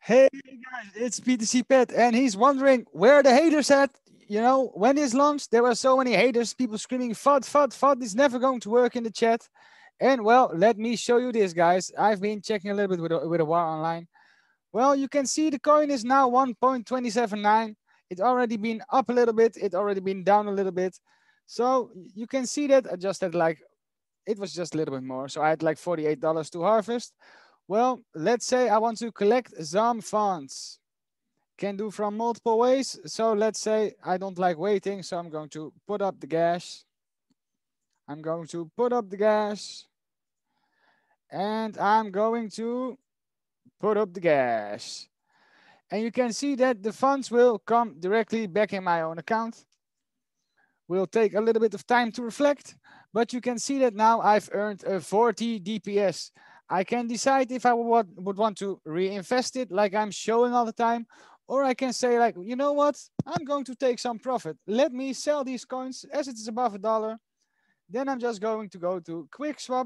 Hey guys, it's PTC Pet, and he's wondering where the haters at. You know, when this launched, there were so many haters, people screaming, FUD, FUD, FUD, it's never going to work in the chat. And well, let me show you this, guys. I've been checking a little bit with a war online. Well, you can see the coin is now 1.279. It already been up a little bit, it already been down a little bit. So you can see that I just had like, it was just a little bit more. So I had like $48 to harvest. Well, let's say I want to collect some funds. Can do from multiple ways. So let's say I don't like waiting. So I'm going to put up the gas. I'm going to put up the gas. And I'm going to put up the gas. And you can see that the funds will come directly back in my own account. Will take a little bit of time to reflect, but you can see that now I've earned a 40 DPS. I can decide if I would want to reinvest it like I'm showing all the time, or I can say like, you know what, I'm going to take some profit. Let me sell these coins as it is above $1. Then I'm just going to go to QuickSwap.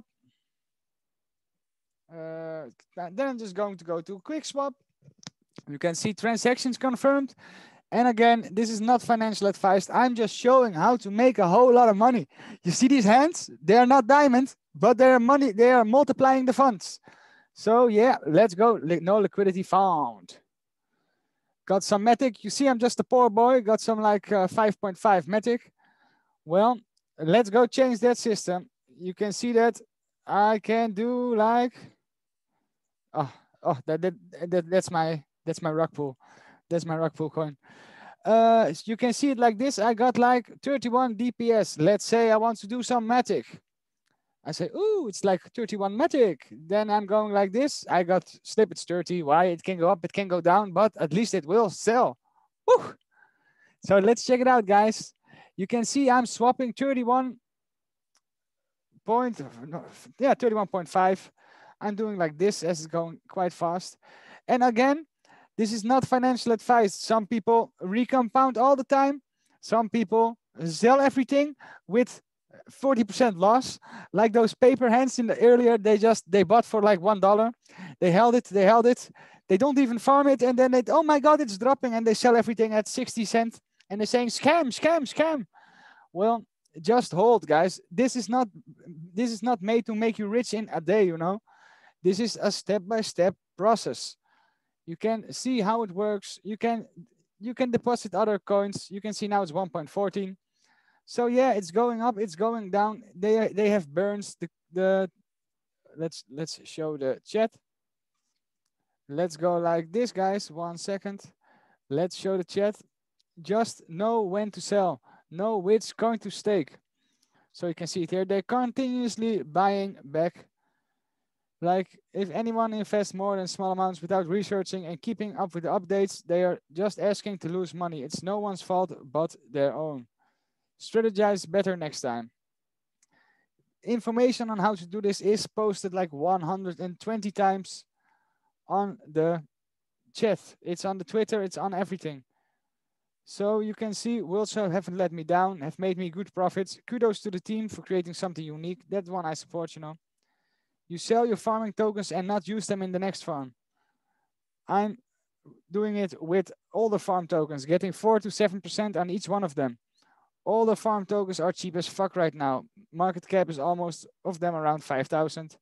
Then I'm just going to go to QuickSwap. You can see transactions confirmed. And again, this is not financial advice. I'm just showing how to make a whole lot of money. You see these hands? They are not diamond, but they are money. They are multiplying the funds. So yeah, let's go. No liquidity found. Got some Matic. You see, I'm just a poor boy. Got some like 5.5 Matic. Well, let's go change that system. You can see that I can do like, that's my rug pull. That's my rug pull coin. You can see it like this. I got like 31 DPS. Let's say I want to do some Matic. I say, ooh, it's like 31 Matic. Then I'm going like this. I got snippets 30. Why? It can go up, it can go down, but at least it will sell. Woo! So let's check it out, guys. You can see I'm swapping 31 point, no, yeah, 31.5. I'm doing like this as it's going quite fast. And again, this is not financial advice. Some people recompound all the time. Some people sell everything with 40% loss. Like those paper hands in the earlier, they bought for like $1. They held it. They don't even farm it. And then oh my God, it's dropping. And they sell everything at 60 cents. And they're saying scam, scam, scam. Well, just hold, guys. This is not made to make you rich in a day, you know. This is a step-by-step process. You can see how it works. You can deposit other coins. You can see now it's 1.14. So yeah, it's going up, it's going down. They have burns. The let's show the chat. Let's go like this, guys. 1 second. Let's show the chat. Just know when to sell. Know which coin to stake. So you can see it here. They're continuously buying back. Like if anyone invests more than small amounts without researching and keeping up with the updates, they are just asking to lose money. It's no one's fault but their own. Strategize better next time. Information on how to do this is posted like 120 times on the chat. It's on the Twitter, it's on everything. So you can see Worldshell haven't let me down, have made me good profits. Kudos to the team for creating something unique. That one I support, you know. You sell your farming tokens and not use them in the next farm. I'm doing it with all the farm tokens, getting 4 to 7% on each one of them. All the farm tokens are cheap as fuck right now. Market cap is almost of them around 5,000.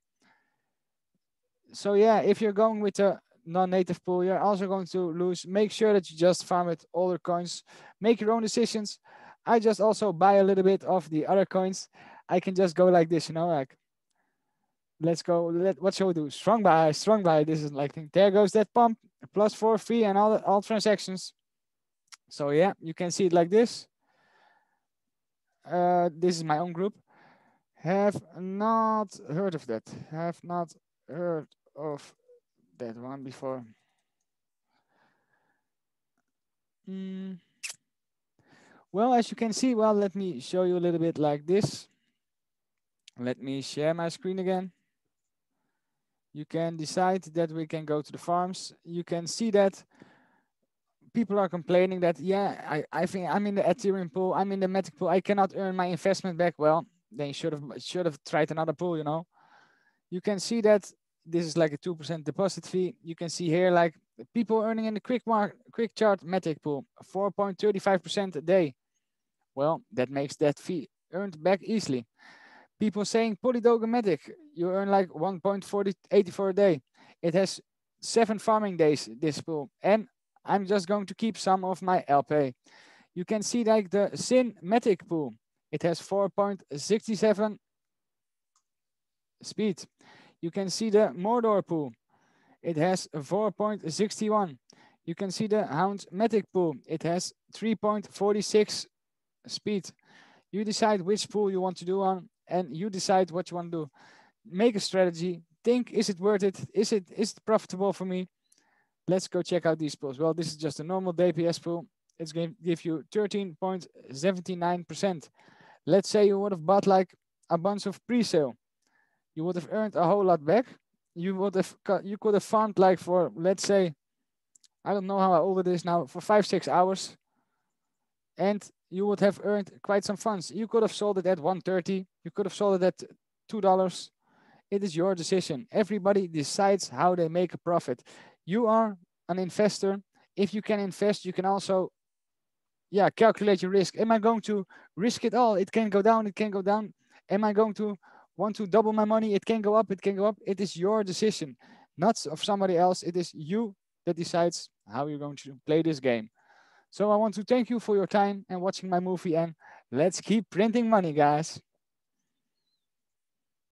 So yeah, if you're going with a non-native pool, you're also going to lose. Make sure that you just farm with all the coins. Make your own decisions. I just also buy a little bit of the other coins. I can just go like this, you know, like let's go. What shall we do? Strong buy, strong buy. This is like there goes that pump plus 4 fee and all transactions. So yeah, you can see it like this. This is my own group. Have not heard of that. Have not heard of that one before. Well, as you can see, well, let me show you a little bit like this. Let me share my screen again. You can decide that we can go to the farms. You can see that people are complaining that, yeah, I think I'm in the Ethereum pool, I'm in the Matic pool, I cannot earn my investment back. Well, then you should have tried another pool, you know. You can see that this is like a 2% deposit fee. You can see here like people earning in the quick chart Matic pool 4.35% a day. Well, that makes that fee earned back easily. People saying Polydogomatic, you earn like 1.84 a day. It has 7 farming days, this pool. And I'm just going to keep some of my LP. You can see like the Synmatic pool. It has 4.67 speed. You can see the Mordor pool. It has 4.61. You can see the Houndmatic pool. It has 3.46 speed. You decide which pool you want to do on, and you decide what you want to do. Make a strategy. Think, is it worth it? Is it profitable for me? Let's go check out these pools. Well, this is just a normal DPS pool. It's going to give you 13.79%. Let's say you would have bought like a bunch of pre-sale. You would have earned a whole lot back. You could have farmed like for, let's say, I don't know how old it is now, for 5-6 hours. And you would have earned quite some funds. You could have sold it at $1.30. You could have sold it at $2. It is your decision. Everybody decides how they make a profit. You are an investor. If you can invest, you can also, calculate your risk. Am I going to risk it all? It can go down. It can go down. Am I going to want to double my money? It can go up. It can go up. It is your decision, not of somebody else. It is you that decides how you're going to play this game. So I want to thank you for your time and watching my movie, and let's keep printing money, guys.